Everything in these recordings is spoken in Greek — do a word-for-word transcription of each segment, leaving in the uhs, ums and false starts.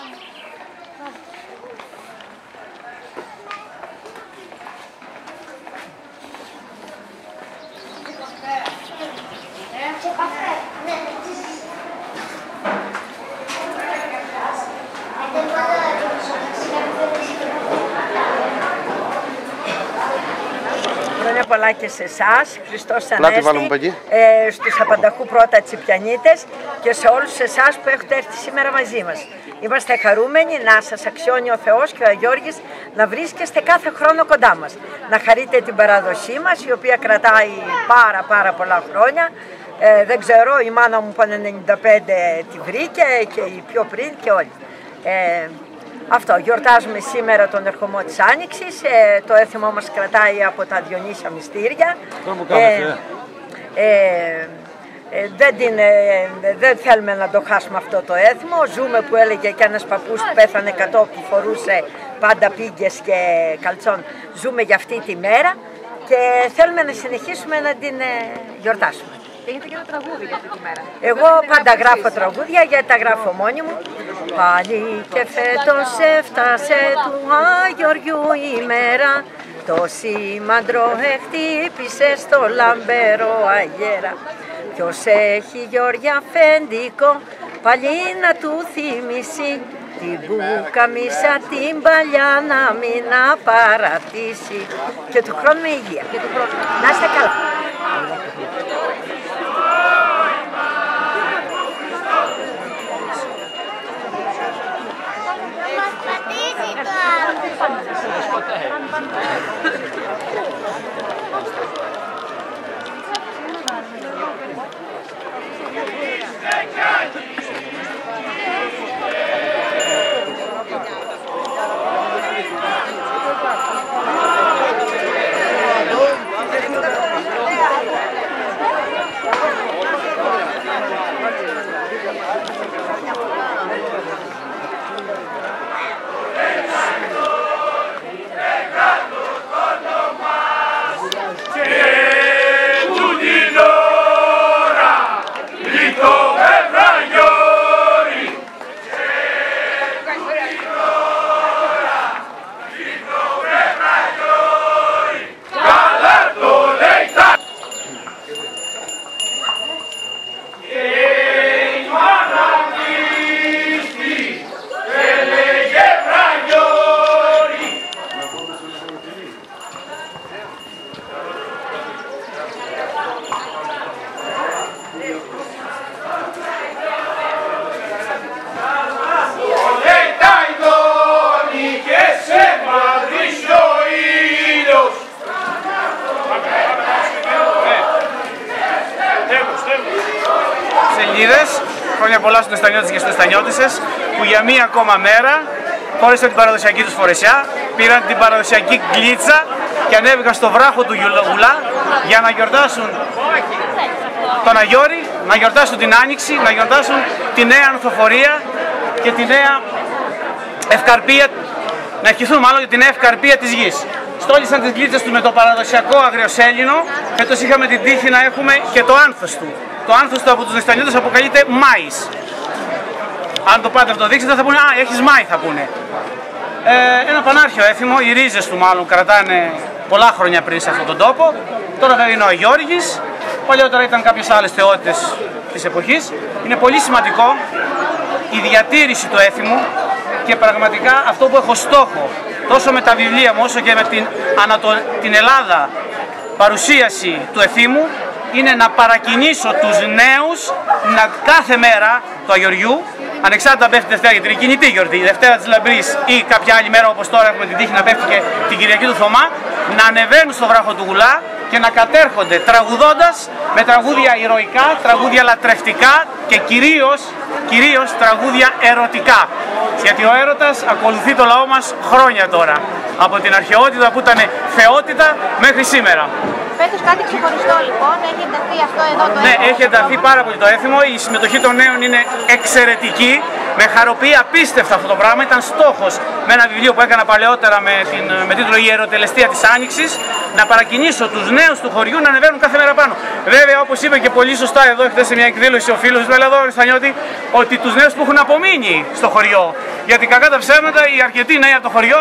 Χρόνια πολλά και σε εσάς, Χριστός Ανέστη, ε, στους απανταχού πρώτα Τσιπιανίτες και σε όλους εσάς που έχετε έρθει σήμερα μαζί μας. Είμαστε χαρούμενοι να σας αξιώνει ο Θεός και ο Αγιώργης να βρίσκεστε κάθε χρόνο κοντά μας. Να χαρείτε την παράδοσή μας, η οποία κρατάει πάρα πάρα πολλά χρόνια. Ε, δεν ξέρω, η μάνα μου που είναι ενενήντα πέντε τη βρήκε και η πιο πριν και όλοι. Ε, Αυτό, γιορτάζουμε σήμερα τον ερχομό της Άνοιξης, ε, το έθιμο μας κρατάει από τα Διονύσια Μυστήρια. Ε, ε, ε, δεν, την, ε, δεν θέλουμε να το χάσουμε αυτό το έθιμο. Ζούμε, που έλεγε και ένας παππούς που πέθανε εκατό, που φορούσε πάντα πίγκες και καλτσόν. Ζούμε για αυτή τη μέρα και θέλουμε να συνεχίσουμε να την ε, γιορτάσουμε. Έχετε και ένα τραγούδι για αυτή τη μέρα. Εγώ πάντα γράφω τραγούδια, γιατί τα γράφω μόνη μου. Πάλι και φέτος έφτασε του Αγιοριού η μέρα, το σήμαντρο χτύπησε στο λαμπερό αγέρα. Ποιος έχει Γιώργια αφεντικό, πάλι να του θυμίσει, την μπουκαμίσα την παλιά να μην απαρατήσει. Και του χρόνου με υγεία. Και του χρόνου. Να είστε καλά. Χρόνια πολλά στους Στανιώτες και στις Στανιώτισσες που για μία ακόμα μέρα χώρισαν την παραδοσιακή τους φορεσιά, πήραν την παραδοσιακή γκλίτσα και ανέβηκαν στο βράχο του Γουλά για να γιορτάσουν τον Αγιώρη, να γιορτάσουν την Άνοιξη, να γιορτάσουν τη νέα ανθοφορία και τη νέα ευκαρπία, να ευχηθούν μάλλον για τη νέα ευκαρπία της γης. Στόλισαν τις γλίτσες του με το παραδοσιακό αγριοσέλινο, φέτος είχαμε την τύχη να έχουμε και το άνθος του. Το άνθος του από τους Νεστανιώτες αποκαλείται Μάης. Αν το πάτε να το δείξετε θα πούνε «Α, έχεις Μάη» θα πούνε. Ε, ένα πανάρχιο έθιμο, οι ρίζες του μάλλον κρατάνε πολλά χρόνια πριν σε αυτόν τον τόπο. Τώρα δεν είναι ο Αγιώργης, παλιότερα ήταν κάποιες άλλες θεότητες της εποχής. Είναι πολύ σημαντικό η διατήρηση του έθιμου και πραγματικά αυτό που έχω στόχο τόσο με τα βιβλία μου όσο και με την, Ανατο... την Ελλάδα παρουσίαση του εθήμου είναι να παρακινήσω τους νέους να κάθε μέρα του Αγιοριού, ανεξάρτητα αν πέφτει Δευτέρα, γιατί είναι κινητή γιορτή, Δευτέρα της Λαμπρής ή κάποια άλλη μέρα όπως τώρα έχουμε την τύχη να πέφτει και την Κυριακή του Θωμά, να ανεβαίνουν στο βράχο του Γουλά και να κατέρχονται τραγουδώντας με τραγούδια ηρωικά, τραγούδια λατρευτικά και κυρίως, κυρίως τραγούδια ερωτικά. Γιατί ο έρωτας ακολουθεί το λαό μας χρόνια τώρα. Από την αρχαιότητα που ήταν θεότητα μέχρι σήμερα. Φέτος κάτι ξεχωριστό λοιπόν, έχει ενταχθεί αυτό εδώ το έθιμο. Ναι, έχει ενταχθεί πάρα πολύ το έθιμο, η συμμετοχή των νέων είναι εξαιρετική. Με χαροποιεί απίστευτα αυτό το πράγμα, ήταν στόχος με ένα βιβλίο που έκανα παλαιότερα με, την, με τίτλο «Η Ιεροτελεστία της Άνοιξης» να παρακινήσω τους νέους του χωριού να ανεβαίνουν κάθε μέρα πάνω. Βέβαια, όπως είπε και πολύ σωστά εδώ χθες σε μια εκδήλωση ο φίλος του Ελλαδόρου Στανιώτη, ότι τους νέους που έχουν απομείνει στο χωριό Γιατί κακά τα ψέματα, οι αρκετοί νέοι από το χωριό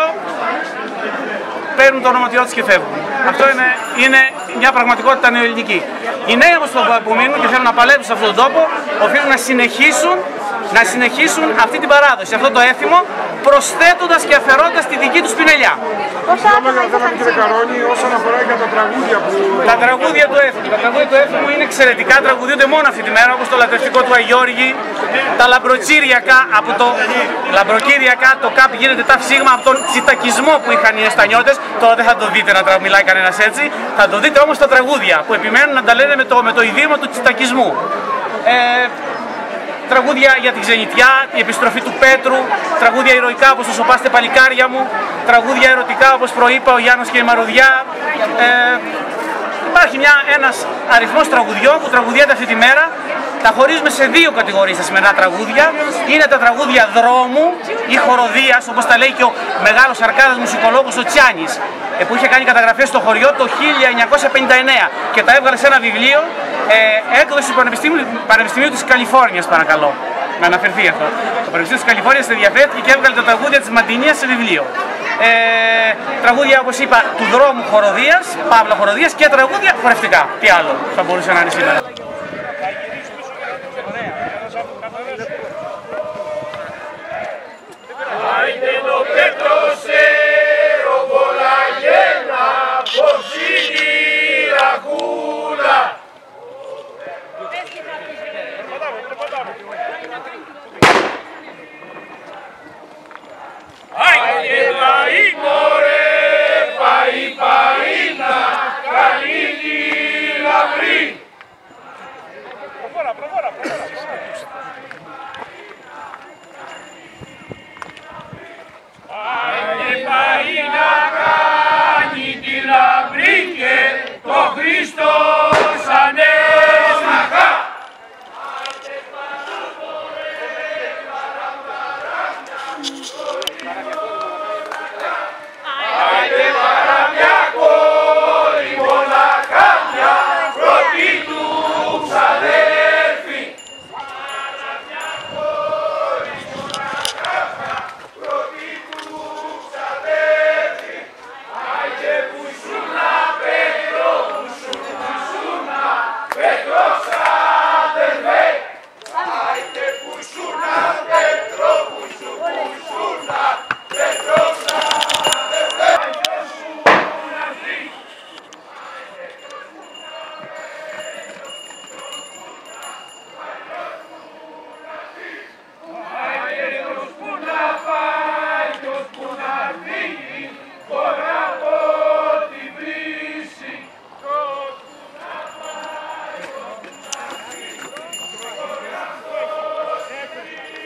παίρνουν το ονοματιό τους και φεύγουν. Αυτό είναι, είναι μια πραγματικότητα νεοελληνική. Οι νέοι όμως που μείνουν και θέλουν να παλέψουν σε αυτόν τον τόπο, οφείλουν να συνεχίσουν, να συνεχίσουν αυτή την παράδοση, αυτό το έθιμο, προσθέτοντας και αφαιρώντας τη δική τους πινελιά. Πόσα άτομα ήσασταν σήμερα? Όσον αφορά για τα τραγούδια που... Τα τραγούδια του έθιμου. Τα τραγούδια του έθιμου είναι εξαιρετικά, τραγουδούνται μόνο αυτή τη μέρα, όπως το λατρευτικό του Αγιώργη, τα λαμπροκύριακα, από το λαμπροκύριακα, το ΚΑΠ γίνεται τα ψήγμα από τον τσιτακισμό που είχαν οι Εστανιώτες. Τώρα δεν θα το δείτε να μιλάει κανένας έτσι, θα το δείτε όμως τα τραγούδια που επιμένουν να τα λένε με το, με το ιδίωμα του τσιτακισμού. Ε, Τραγούδια για την ξενιτιά, η επιστροφή του Πέτρου, τραγούδια ηρωικά όπως το «Σοπάστε παλικάρια μου», τραγούδια ερωτικά όπως προείπα ο Γιάννος και η Μαρουδιά. Ε, υπάρχει μια, ένας αριθμός τραγουδιών που τραγουδιέται αυτή τη μέρα. Τα χωρίζουμε σε δύο κατηγορίες τα σημερινά τραγούδια. Είναι τα τραγούδια δρόμου ή χοροδίας, όπως τα λέει και ο μεγάλος αρκάδας μουσικολόγος ο Τσιάνης, που είχε κάνει καταγραφές στο χωριό το χίλια εννιακόσια πενήντα εννέα και τα έβγαλε σε ένα βιβλίο, ε, έκδοση του Πανεπιστημίου, Πανεπιστημίου της Καλιφόρνιας, παρακαλώ να αναφερθεί αυτό. Το Πανεπιστήμιο της Καλιφόρνιας ενδιαφέρθηκε και έβγαλε τα τραγούδια της Μαντινίας σε βιβλίο. Ε, τραγούδια, όπως είπα, του δρόμου χοροδίας, παύλα χοροδίας, και τραγούδια χορευτικά. Τι άλλο θα μπορούσε να είναι σήμερα.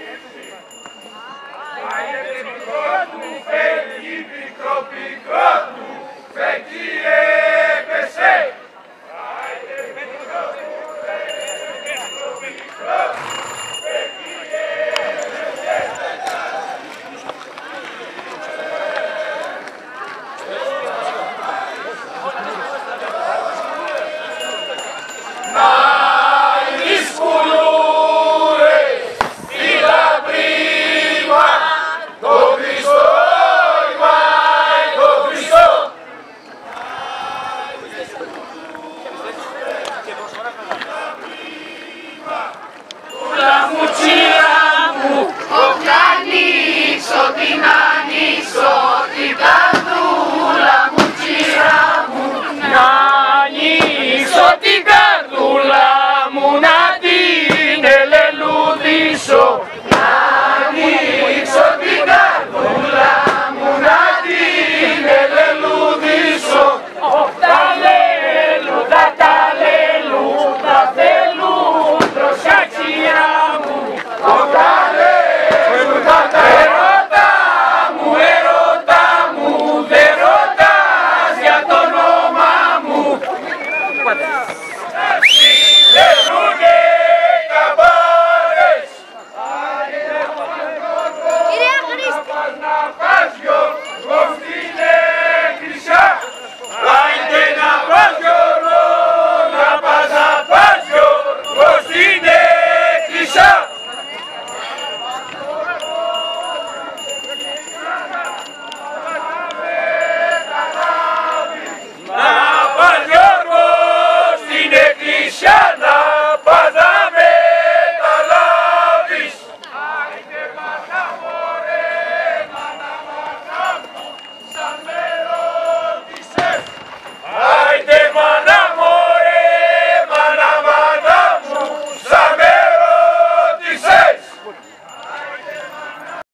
Πικρό, πικρό,